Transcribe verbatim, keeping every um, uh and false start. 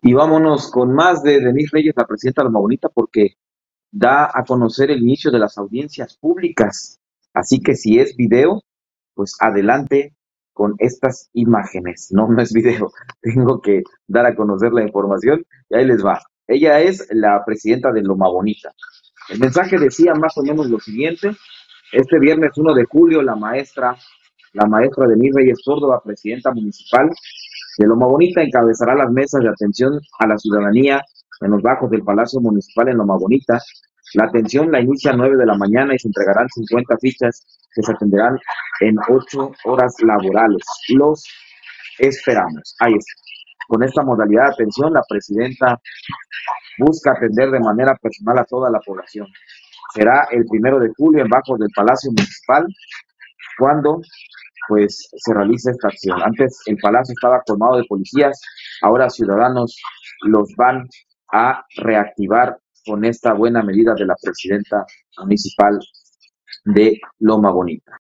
Y vámonos con más de Denise Reyes, la presidenta de Loma Bonita, porque da a conocer el inicio de las audiencias públicas. Así que si es video, pues adelante con estas imágenes. No, no es video. Tengo que dar a conocer la información y ahí les va. Ella es la presidenta de Loma Bonita. El mensaje decía más o menos lo siguiente: este viernes uno de julio, la maestra, la maestra Denise Reyes Córdoba, presidenta municipal de Loma Bonita, encabezará las mesas de atención a la ciudadanía en los bajos del Palacio Municipal en Loma Bonita. La atención la inicia a nueve de la mañana y se entregarán cincuenta fichas que se atenderán en ocho horas laborales. Los esperamos. Ahí está. Con esta modalidad de atención, la presidenta busca atender de manera personal a toda la población. Será el primero de julio en bajos del Palacio Municipal cuando pues se realiza esta acción. Antes el palacio estaba formado de policías, ahora ciudadanos los van a reactivar con esta buena medida de la presidenta municipal de Loma Bonita.